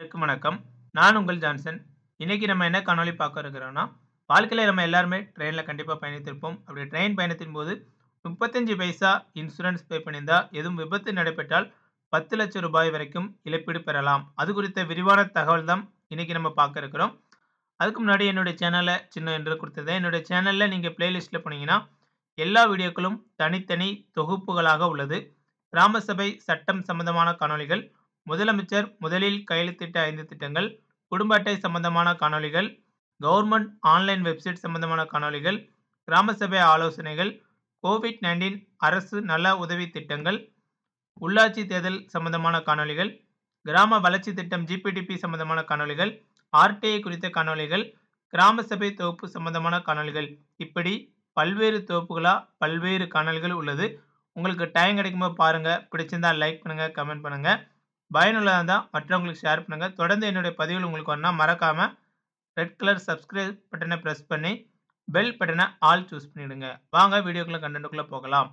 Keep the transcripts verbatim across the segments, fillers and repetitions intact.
அனைவருக்கும் வணக்கம். நான் உங்கள் ஜான்சன். இன்னைக்கு நம்ம என்ன காணொளி பார்க்க இருக்கிறோம்னா, வாழ்க்கையில நம்ம எல்லாருமே ட்ரெயின்ல கண்டிப்பா பயணித்திருப்போம். அப்படி ட்ரெயின் பயணத்தின் போது முப்பத்தி ஐந்து பைசா இன்சூரன்ஸ் பே பண்ணியிருந்தா, எதுவும் விபத்து நடைபெற்றால் பத்து லட்சம் ரூபாய் வரைக்கும் இழப்பீடு பெறலாம். அது குறித்த விரிவான தகவல் தான் இன்னைக்கு நம்ம பார்க்க இருக்கிறோம். அதுக்கு முன்னாடி என்னுடைய சேனல சின்ன இன்ட்ரோ கொடுத்துருந்தேன். என்னுடைய சேனல்ல நீங்க பிளேலிஸ்ட்ல போனீங்கன்னா, எல்லா வீடியோக்களும் தனித்தனி தொகுப்புகளாக உள்ளது. கிராம சபை சட்டம் சம்பந்தமான காணொளிகள், முதலமைச்சர் முதலில் கையெழுத்திட்ட ஐந்து திட்டங்கள், குடும்ப அட்டை சம்பந்தமான காணொளிகள், கவர்மெண்ட் ஆன்லைன் வெப்சைட் சம்பந்தமான காணொளிகள், கிராம சபை ஆலோசனைகள், கோவிட் பதினொன்று அரசு நல உதவி திட்டங்கள், உள்ளாட்சி தேர்தல் சம்பந்தமான காணொளிகள், கிராம வளர்ச்சி திட்டம் ஜிபிடிபி சம்பந்தமான காணொளிகள், ஆர்டிஐ குறித்த காணொளிகள், கிராம சபை தொகுப்பு சம்பந்தமான காணொளிகள், இப்படி பல்வேறு தொகுப்புகளா பல்வேறு காணொளிகள் உள்ளது. உங்களுக்கு டைம் கிடைக்கும்போது பாருங்க. பிடிச்சிருந்தா லைக் பண்ணுங்க, கமெண்ட் பண்ணுங்க. பயனுள்ளதா இருந்தா மற்றவங்களுக்கு ஷேர் பண்ணுங்க. தொடர்ந்து என்னுடைய பதிவுகள் உங்களுக்கு வரணும்னா மறக்காம ரெட் கலர் சப்ஸ்கிரைப் பட்டனை பிரஸ் பண்ணி பெல் பட்டனை ஆல் சூஸ் பண்ணிடுங்க. வாங்க வீடியோக்குள்ள கண்டென்ட்டுக்குள்ள போகலாம்.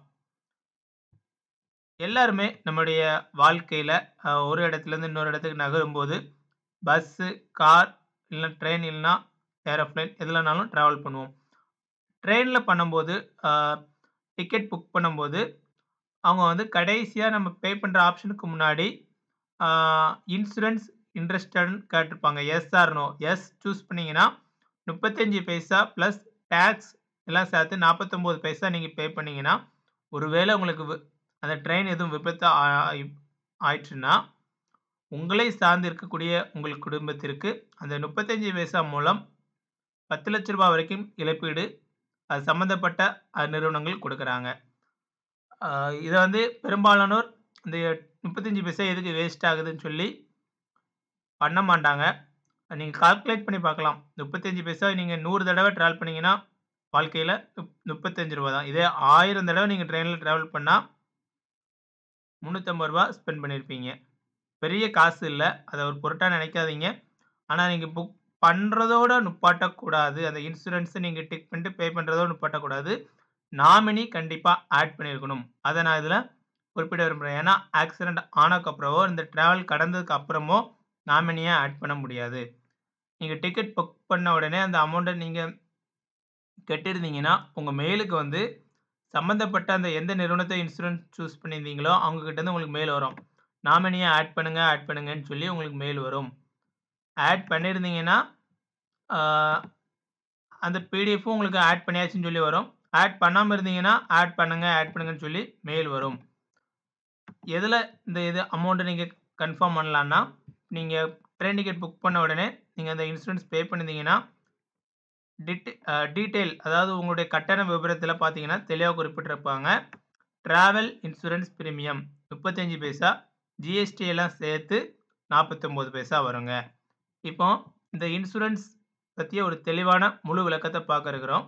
எல்லாருமே நம்முடைய வாழ்க்கையில அ ஒரு இடத்துலேருந்து இன்னொரு இடத்துக்கு நகரும்போது பஸ்ஸு, கார் இல்ல ட்ரெயின் இல்லனா ஏரோப்ளேன் எதுலனாலும் டிராவல் பண்ணுவோம். ட்ரெயின்ல பண்ணும்போது அ டிக்கெட் புக் பண்ணும்போது அவங்க வந்து கடைசியா நம்ம பே பண்ற ஆப்ஷனுக்கு முன்னாடி ஆ இன்சூரன்ஸ் இன்ட்ரஸ்டட்ன்னு கேட்டிருப்பாங்க. Yes or no. Yes choose பண்ணீங்கன்னா முப்பத்தி ஐந்து பைசா பிளஸ் டாக்ஸ் எல்லாம் சேர்த்து நாற்பத்தி ஒன்பது பைசா நீங்க பே பண்ணீங்கன்னா, ஒருவேளை உங்களுக்கு வி அந்த ட்ரெயின் எதுவும் விபத்து ஆ ஆயிற்றுன்னா, உங்களை சார்ந்து இருக்கக்கூடிய உங்கள் குடும்பத்திற்கு அந்த முப்பத்தி ஐந்து பைசா மூலம் பத்து லட்சம் ரூபாய் வரைக்கும் இழப்பீடு அது சம்பந்தப்பட்ட அ நிறுவனங்கள் கொடுக்குறாங்க. ஆ இத வந்து பெரும்பாலானோர் இந்த முப்பத்தி ஐந்து பைசா எதுக்கு வேஸ்ட் ஆகுதுன்னு சொல்லி பண்ண மாட்டாங்க. நீங்க கால்குலேட் பண்ணி பார்க்கலாம். முப்பத்தி ஐந்து பைசா நீங்க நூறு தடவ டிராவல் பண்ணீங்கன்னா, வாழ்க்கையில முப் முப்பத்தி ஐந்து ரூபாய் தான். இதே ஆயிரம் தடவ நீங்க ட்ரெயின்ல டிராவல் பண்ணா முன்னூற்று ஐம்பது ரூபாய் ஸ்பெண்ட் பண்ணியிருப்பீங்க. பெரிய காசு இல்ல. அத ஒரு பொருட்டா நினைக்காதீங்க. ஆனா நீங்க புக் பண்றதோட நிப்பாட்டக்கூடாது. அந்த இன்சூரன்ஸ நீங்க டிக் பண்ணிட்டு பே பண்றதோட நிப்பாட்டக்கூடாது. நாமினி கண்டிப்பா ஆட் பண்ணியிருக்கணும். அத நான் இதுல குறிப்பிட விரும்புறேன். ஏன்னா, ஆக்சிடென்ட் ஆனதுக்கப்புறமோ, இந்த டிராவல் கடந்ததுக்கு அப்புறமோ நாமினிய ஆட் பண்ண முடியாது. நீங்க டிக்கெட் புக் பண்ண உடனே அந்த அமௌண்ட்ட நீங்க கட்டியிருந்தீங்கன்னா, உங்க மெயிலுக்கு வந்து சம்பந்தப்பட்ட அந்த எந்த நிறுவனத்த இன்சூரன்ஸ் சூஸ் பண்ணியிருந்தீங்களோ, அவங்க கிட்ட இருந்து உங்களுக்கு மெயில் வரும். நாமினிய ஆட் பண்ணுங்க, ஆட் பண்ணுங்கன்னு சொல்லி உங்களுக்கு மெயில் வரும். ஆட் பண்ணியிருந்தீங்கன்னா, ஆ அந்த பிடிஎஃப்பும் உங்களுக்கு ஆட் பண்ணியாச்சுன்னு சொல்லி வரும். ஆட் பண்ணாம இருந்தீங்கன்னா, ஆட் பண்ணுங்க, ஆட் பண்ணுங்கன்னு சொல்லி மெயில் வரும். எதுல இந்த இது அமௌண்ட்ட நீங்க கன்ஃபார்ம் பண்ணலான்னா, நீங்க ட்ரெயின் டிக்கெட் புக் பண்ண உடனே நீங்க அந்த இன்சூரன்ஸ் பே பண்ணியிருந்தீங்கன்னா, டிட் அ டீட்டெயில் அதாவது உங்களுடைய கட்டண விபரத்தில பார்த்தீங்கன்னா, தெளிவா குறிப்பிட்டிருப்பாங்க. டிராவல் இன்சூரன்ஸ் பிரீமியம் முப்பத்தி ஐந்து பைசா, ஜிஎஸ்டி எல்லாம் சேர்த்து நாற்பத்தி ஒன்பது பைசா வருங்க. இப்போ இந்த இன்சூரன்ஸ் பத்திய ஒரு தெளிவான முழு விளக்கத்த பார்க்க இருக்கிறோம்.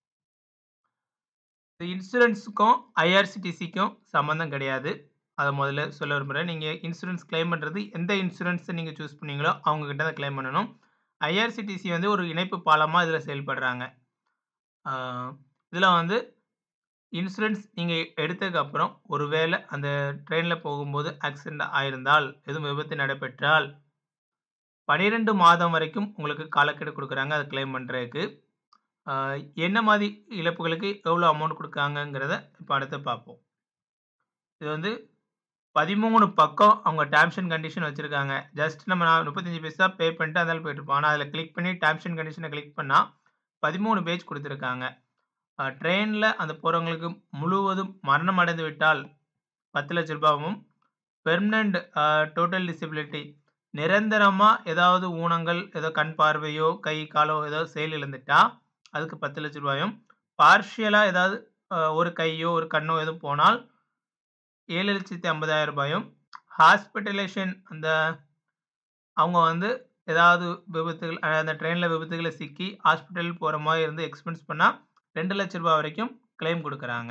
இந்த இன்சூரன்ஸுக்கும் ஐஆர்சிடிசிக்கும் சம்மந்தம் கிடையாது. அத முதல்ல சொல்ல விரும்புறேன். நீங்க இன்சூரன்ஸ் கிளைம் பண்றது எந்த இன்சூரன்ஸ நீங்க சூஸ் பண்ணீங்களோ, அவங்க கிட்ட தான் கிளைம் பண்ணணும். ஐஆர்சிடிசி வந்து ஒரு இணைப்பு பாலமா இதுல செயல்படுறாங்க. ஆ இதுல வந்து இன்சூரன்ஸ் நீங்க எடுத்ததுக்கு அப்புறம், ஒருவேளை அந்த ட்ரெயின்ல போகும்போது ஆக்சிடென்ட் ஆயிருந்தால், எதுவும் விபத்து நடைபெற்றால், பன்னிரண்டு மாதம் வரைக்கும் உங்களுக்கு காலக்கெடு குடுக்குறாங்க. அத கிளைம் பண்றதுக்கு. ஆ என்ன மாரி இழப்புகளுக்கு எவ்வளோ அமௌண்ட் குடுக்காங்கங்கிறத இப்ப அடுத்து பார்ப்போம். இது வந்து பதிமூன்று பக்கம் அவங்க டெர்ம்ஸ் அண்ட் கண்டிஷன் வச்சிருக்காங்க. ஜஸ்ட் நம்ம முப்பத்தி ஐந்து பைசா பே பண்ணிட்டு அந்தால போயிட்டுருப்போம். ஆனா, அதில கிளிக் பண்ணி டெர்ம்ஸ் அண்ட் கண்டிஷன கிளிக் பண்ணா பதிமூன்று பேஜ் குடுத்திருக்காங்க. அ ட்ரெயின்ல அந்த போறவங்களுக்கு முழுவதும் மரணம் அடைந்து விட்டால் பத்து லட்சம் ரூபாயும் பெர்மனன்ட் அ டோட்டல் டிசபிலிட்டி நிரந்தரமா ஏதாவது ஊனங்கள், ஏதோ கண் பார்வையோ, கை, காலோ ஏதோ செயல் இழந்துட்டா, அதுக்கு பத்து லட்சம் ரூபாயும் பார்ஷியலா ஏதாவது அ ஒரு கையோ, ஒரு கண்ணோ எதுவும் போனால் ஏழு லட்சத்து ஐம்பதாயிரம் ரூபாயும் ஹாஸ்பிட்டலைசேஷன் அந்த அவங்க வந்து ஏதாவது விபத்துகள் அ அந்த ட்ரெயின்ல விபத்துகள்ல சிக்கி ஹாஸ்பிட்டல் போற மாரி இருந்து எக்ஸ்பென்ஸ் பண்ணா இரண்டு லட்சம் ரூபாய் வரைக்கும் கிளைம் குடுக்குறாங்க.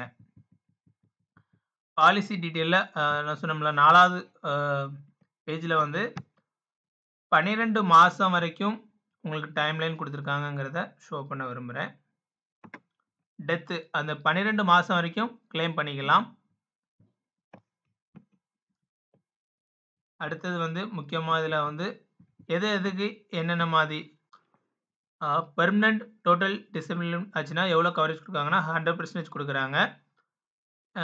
பாலிசி டீட்டெயில்ல அ நான் சொன்னோம்ல நாலாவது அ பேஜ்ல வந்து பன்னிரண்டு மாசம் வரைக்கும் உங்களுக்கு டைம்லைன் குடுத்துருக்காங்கங்கிறத ஷோ பண்ண விரும்புறேன். டெத் அந்த பன்னிரண்டு மாசம் வரைக்கும் கிளைம் பண்ணிக்கலாம். அடுத்தது வந்து முக்கியமா இதுல வந்து எது எதுக்கு என்னென்ன மாதிரி அ பெர்மனன்ட் டோட்டல் டிசபிலிட்டி ஆச்சுன்னா எவ்வளோ கவரேஜ் குடுக்குறாங்கன்னா நூறு சதவீதம் குடுக்குறாங்க. ஆ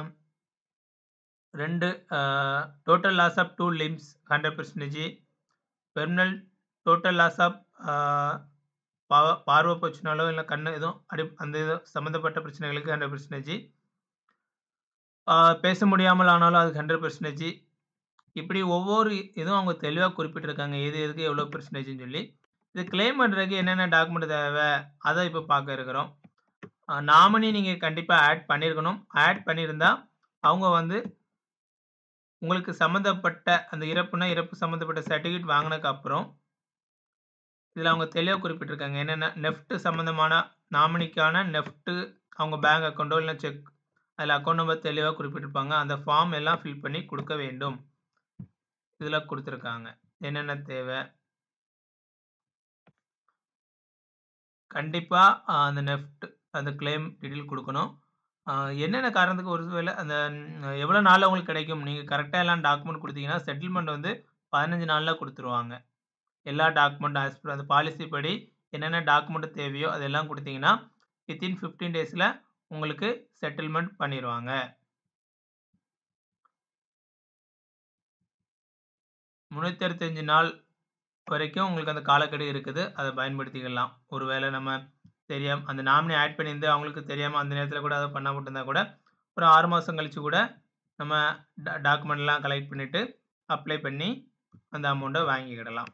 ரெண்டு அ டோட்டல் லாஸ் ஆஃப் ரெண்டு லிம்ப்ஸ் நூறு சதவீதம் permanent total loss of ah பா பார்வை போச்சுனாலோ, இல்ல கண்ணு எதுவும் அடி அந்த இது சம்மந்தப்பட்ட பிரச்சனைகளுக்கு நூறு சதவீதம் ஆ பேச முடியாமல் ஆனாலும் அதுக்கு நூறு சதவீதம் இப்படி ஒவ்வொரு இதுவும் அவங்க தெளிவா குறிப்பிட்டிருக்காங்க. எது எதுக்கு எவ்வளோ பெர்சன்டேஜ்ன்னு சொல்லி. இது கிளைம் பண்றதுக்கு என்னென்ன டாக்குமெண்ட் தேவை? அத இப்ப பார்க்க இருக்கிறோம். அ நாமினி நீங்க கண்டிப்பா ஆட் பண்ணியிருக்கணும். ஆட் பண்ணியிருந்தா, அவங்க வந்து உங்களுக்கு சம்மந்தப்பட்ட அந்த இறப்புனா, இறப்பு சம்மந்தப்பட்ட சர்டிஃபிகேட் வாங்குனதுக்கு அப்புறம், இதுல அவங்க தெளிவா குறிப்பிட்டிருக்காங்க. என்னென்ன நெஃப்ட் சம்மந்தமான நாமினிக்கான நெஃப்ட் அவங்க பேங்க் அக்கவுண்டோ இல்ல செக் அதுல அக்கவுண்ட் நம்பர் தெளிவா குறிப்பிட்டிருப்பாங்க. அந்த ஃபார்ம் எல்லாம் ஃபில் பண்ணி குடுக்க வேண்டும். இதுல குடுத்திருக்காங்க. என்னென்ன தேவை? கண்டிப்பா அ அந்த நெஃப்ட் அந்த கிளைம் டீட்டெயில் குடுக்கணும். அ என்னென்ன காரணத்துக்கு ஒரு வேள அந்த எவ்வளோ நாள்ல உங்களுக்கு கிடைக்கும்? நீங்க கரெக்ட்டா எல்லாம் டாக்குமெண்ட் குடுத்தீங்கன்னா, செட்டில்மெண்ட் வந்து பதினைந்து நாள்ல குடுத்துருவாங்க. எல்லா டாக்குமெண்ட் ஆஸ் பர் அந்த பாலிசி படி என்னென்ன டாக்குமெண்ட் தேவையோ அதெல்லாம் குடுத்தீங்கன்னா, வித்தின் பதினைந்து டேஸ்ல உங்களுக்கு செட்டில்மெண்ட் பண்ணிருவாங்க. முன்னூற்று அறுபத்தி ஐந்து நாள் வரைக்கும் உங்களுக்கு அந்த காலக்கெடு இருக்குது. அத பயன்படுத்திக்கலாம். ஒருவேள நம்ம தெரியாம அந்த நாமினி ஆட் பண்ணியிருந்து அவங்களுக்கு தெரியாம அந்த நேரத்தில கூட அத பண்ணாம விட்டிருந்தா கூட, ஒரு ஆறு மாசம் கழிச்சு கூட நம்ம டா டாக்குமெண்ட்லாம் கலெக்ட் பண்ணிட்டு, அப்ளை பண்ணி அந்த அமௌண்ட்ட வாங்கிக்கிடலாம்.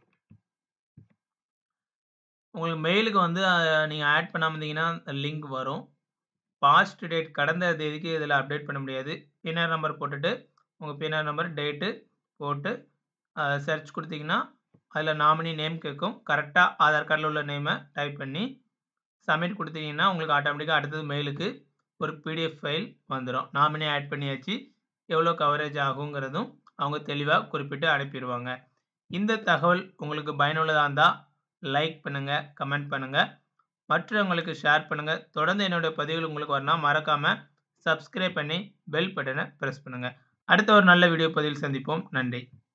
உங்களுக்கு மெயிலுக்கு வந்து அ நீங்க ஆட் பண்ணாம இருந்தீங்கன்னா, லிங்க் வரும். பாஸ்ட் டேட் கடந்த தேதிக்கு இதில அப்டேட் பண்ண முடியாது. பின்ஆர் நம்பர் போட்டுட்டு, உங்க பின்ஆர் நம்பர், டேட்டு போட்டு அ சர்ச் குடுத்தீங்கன்னா, அதில நாமினி நேம் கேட்கும். கரெக்ட்டா ஆதார் கார்ட்ல உள்ள நேம டைப் பண்ணி சப்மிட் குடுத்தீங்கன்னா, உங்களுக்கு ஆட்டோமேட்டிக்கா அடுத்தது மெயிலுக்கு ஒரு பிடிஎஃப் ஃபைல் வந்துரும். நாமினி ஆட் பண்ணியாச்சு. எவ்வளோ கவரேஜ் ஆகுங்கிறதும் அவங்க தெளிவா குறிப்பிட்டு அனுப்பிருவாங்க. இந்த தகவல் உங்களுக்கு பயனுள்ளதா இருந்தா, லைக் பண்ணுங்க, கமெண்ட் பண்ணுங்க. மற்றவங்களுக்கு ஷேர் பண்ணுங்க. தொடர்ந்து என்னுடைய பதிவுகள் உங்களுக்கு வரணும்னா, மறக்காம சப்ஸ்கிரைப் பண்ணி பெல் பட்டன பிரஸ் பண்ணுங்க. அடுத்த ஒரு நல்ல வீடியோ பதிவில் சந்திப்போம். நன்றி.